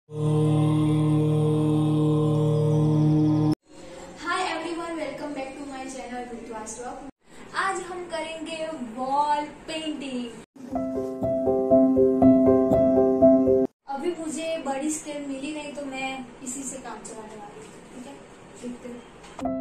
Hi everyone, welcome back to my channel Rituvas vlog. आज हम करेंगे वॉल पेंटिंग। अभी मुझे बड़ी स्केल मिली नहीं तो मैं इसी से काम चलाने वाली हूँ। ठीक है, देखते हैं।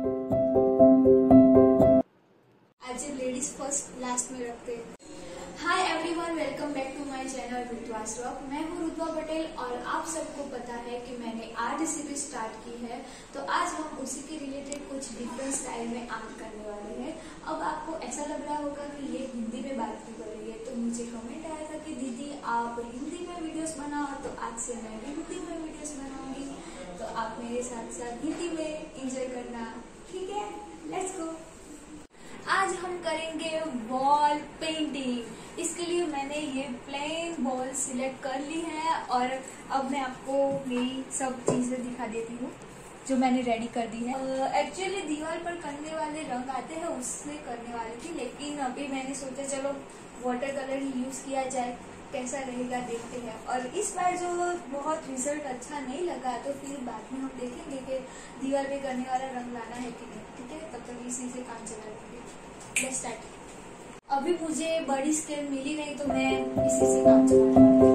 आज लेडीज फर्स्ट लास्ट में रखते हैं। Hi everyone, welcome back to my channel Rituvas vlog. मैं हूँ ऋतुवा पटेल और आप सबको पता है कि मैंने आर्ट सीरीज स्टार्ट की है, तो आज हम उसी के रिलेटेड कुछ डिफरेंट स्टाइल में आर्ट करने वाले हैं। अब आपको ऐसा लग रहा होगा कि ये हिंदी में बात क्यों कर रही है, तो मुझे कमेंट आया था कि दीदी आप हिंदी में वीडियोस बनाओ, तो आज से मैं भी हिंदी में वीडियोस बनाऊंगी। तो आप मेरे साथ साथ हिंदी में एंजॉय करना, ठीक है? Let's go. आज हम करेंगे वॉल पेंटिंग। इसके लिए मैंने ये प्लेन बॉल सिलेक्ट कर ली है और अब मैं आपको मेरी सब चीजें दिखा देती हूँ जो मैंने रेडी कर दी है। एक्चुअली दीवार पर करने वाले रंग आते हैं, उससे करने वाली थी, लेकिन अभी मैंने सोचा चलो वाटर कलर ही यूज किया जाए, कैसा रहेगा देखते हैं। और इस बार जो बहुत रिजल्ट अच्छा नहीं लगा तो फिर बाद में हम देखेंगे कि दीवार पे करने वाला रंग लाना है कि नहीं। ठीक है, तब तक इसी से काम चला लेंगे। Let's start. अभी मुझे बड़ी स्केल मिली नहीं तो मैं इसी से काम चलाने वाली हूँ।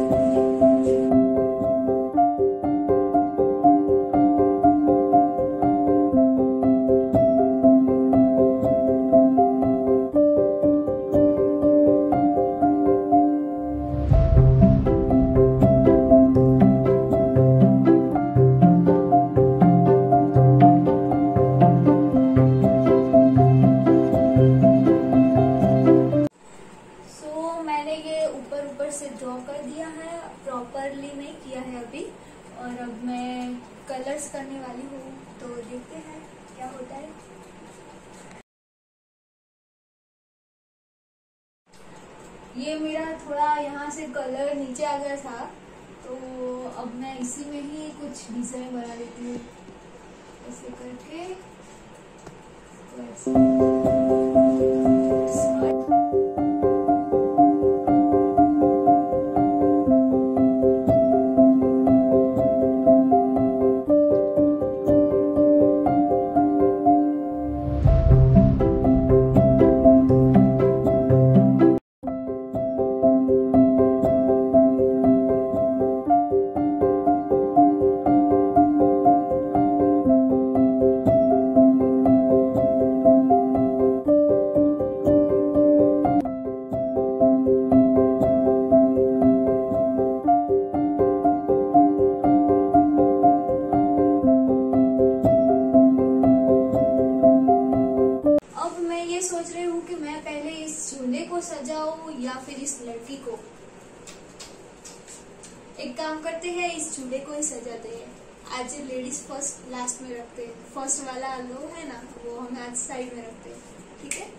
ऊपर से ड्रॉ कर दिया है, प्रॉपरली नहीं किया है अभी। और अब मैं कलर्स करने वाली हूँ, तो देखते हैं क्या होता है। ये मेरा थोड़ा यहाँ से कलर नीचे आ गया था, तो अब मैं इसी में ही कुछ डिजाइन बना देती हूँ ऐसे करके। तो ऐसे सोच रही हूँ कि मैं पहले इस झूले को सजाऊं या फिर इस लड़की को। एक काम करते हैं, इस झूले को ही सजाते हैं। आज लेडीज फर्स्ट लास्ट में रखते हैं। फर्स्ट वाला लो है ना, वो हम आज साइड में रखते हैं। ठीक है।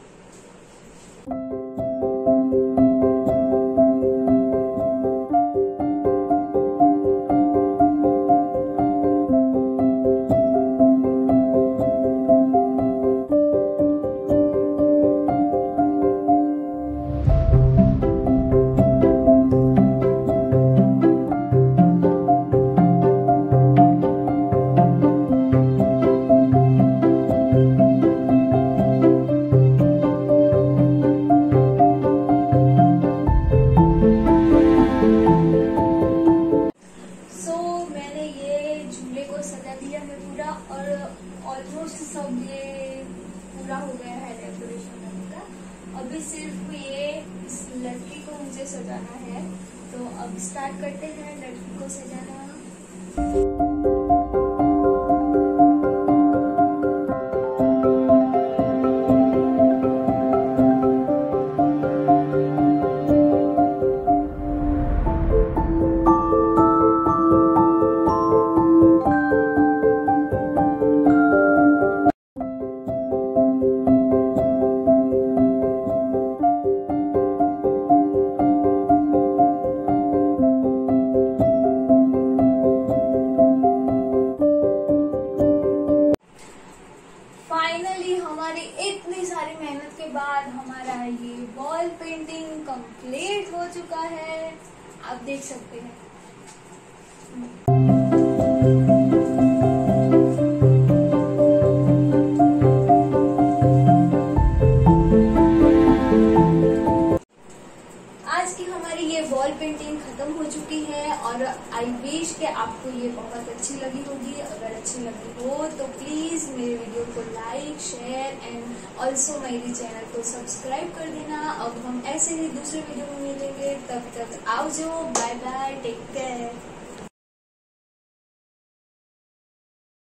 सजा दिया है पूरा और ऑलमोस्ट सब ये पूरा हो गया है डेकोरेशन करने का। अभी सिर्फ ये इस लड़की को मुझे सजाना है, तो अब स्टार्ट करते हैं लड़की को सजाना। बाद हमारा ये वॉल पेंटिंग कंप्लीट हो चुका है, आप देख सकते हैं। पेंटिंग खत्म हो चुकी है और आई विश कि आपको ये बहुत अच्छी लगी होगी। अगर अच्छी लगी हो तो प्लीज मेरे वीडियो को लाइक, शेयर एंड ऑल्सो मेरे चैनल को सब्सक्राइब कर देना। अब हम ऐसे ही दूसरे वीडियो में मिलेंगे, तब तक आओ जो, बाय बाय, टेक केयर।